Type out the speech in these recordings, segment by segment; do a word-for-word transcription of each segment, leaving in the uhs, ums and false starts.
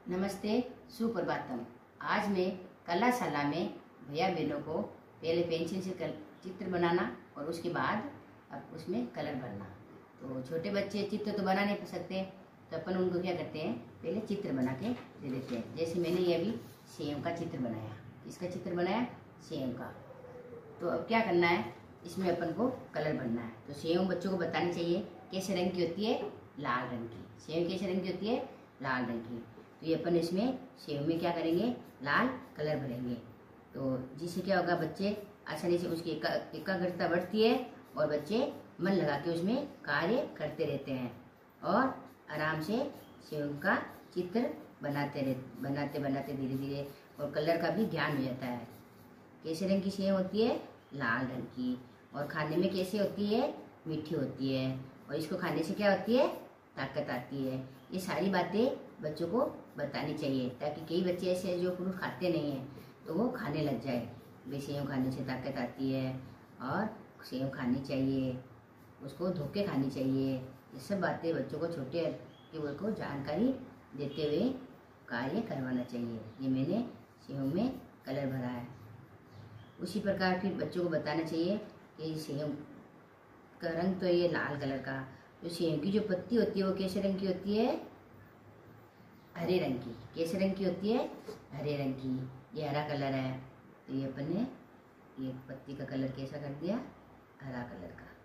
नमस्ते, सुप्रभातम। आज मैं कलाशाला में भैया बहनों को पहले पेंसिल से चित्र बनाना और उसके बाद अब उसमें कलर भरना। तो छोटे बच्चे चित्र तो बना नहीं सकते, तो अपन उनको क्या करते हैं, पहले चित्र बना के दे देते हैं। जैसे मैंने ये अभी सेव का चित्र बनाया। इसका चित्र बनाया सेव का। तो अब क्या करना है, इसमें अपन को कलर भरना है। तो सेव बच्चों को बतानी चाहिए कैसे रंग की होती है, लाल रंग की। सेव कैसे रंग की होती है, लाल रंग की। तो ये अपन इसमें सेव में क्या करेंगे, लाल कलर भरेंगे। तो जिससे क्या होगा, बच्चे आसानी से उसकी एकाग्रता बढ़ती है और बच्चे मन लगा के उसमें कार्य करते रहते हैं और आराम से सेव का चित्र बनाते रह बनाते बनाते धीरे धीरे और कलर का भी ज्ञान हो जाता है। कैसे रंग की सेव होती है, लाल रंग की। और खाने में कैसे होती है, मीठी होती है। और इसको खाने से क्या होती है, ताकत आती है। ये सारी बातें बच्चों को बतानी चाहिए, ताकि कई बच्चे ऐसे हैं जो फ्रूट खाते नहीं हैं, तो वो खाने लग जाए। वे सेव खाने से ताकत आती है और सेव खानी चाहिए, उसको धो के खानी चाहिए। ये सब बातें बच्चों को छोटे केवल को जानकारी देते हुए कार्य करवाना चाहिए। ये मैंने सेव में कलर भरा है। उसी प्रकार फिर बच्चों को बताना चाहिए कि सेव का रंग तो ये लाल कलर का, तो सेव की जो पत्ती होती है वो कैसे रंग की होती है, हरे रंग की। कैसे रंग की होती है, हरे रंग की। ये हरा कलर है, तो ये अपन ने ये पत्ती का कलर कैसा कर दिया, हरा कलर का।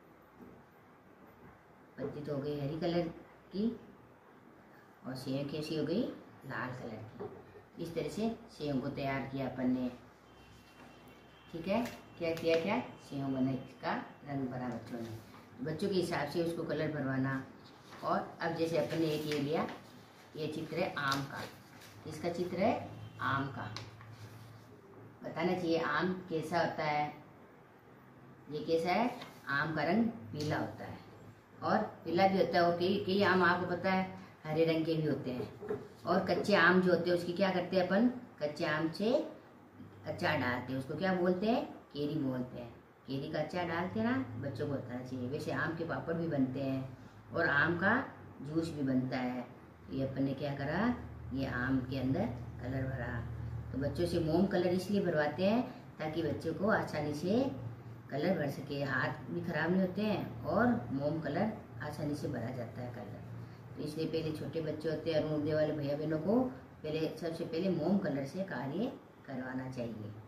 पत्ती तो हो गई हरी कलर की और सेव कैसी हो गई, लाल कलर की। इस तरह से सेव को तैयार किया अपन ने। ठीक है, क्या किया, क्या सेव बने का रंग भरा बच्चों ने। बच्चों के हिसाब से उसको कलर भरवाना। और अब जैसे अपन ने एक ये लिया, ये चित्र है आम का। इसका चित्र है आम का। बताना चाहिए आम कैसा होता है। ये कैसा है, आम का रंग पीला होता है और पीला भी होता है। और कई कई आम आपको पता है हरे रंग के भी होते हैं। और कच्चे आम जो होते हैं उसकी क्या करते हैं अपन, कच्चे आम से अचार डालते हैं। उसको क्या बोलते हैं, केरी बोलते हैं। केरी का अचार डालते हैं ना, बच्चों को बताना चाहिए। वैसे आम के पापड़ भी बनते हैं और आम का जूस भी बनता है। ये अपन ने क्या करा, ये आम के अंदर कलर भरा। तो बच्चों से मोम कलर इसलिए भरवाते हैं ताकि बच्चों को आसानी से कलर भर सके, हाथ भी खराब नहीं होते हैं और मोम कलर आसानी से भरा जाता है कलर। तो इसलिए पहले छोटे बच्चे होते हैं, अरुण उदय वाले भैया बहनों को पहले सबसे पहले मोम कलर से कार्य करवाना चाहिए।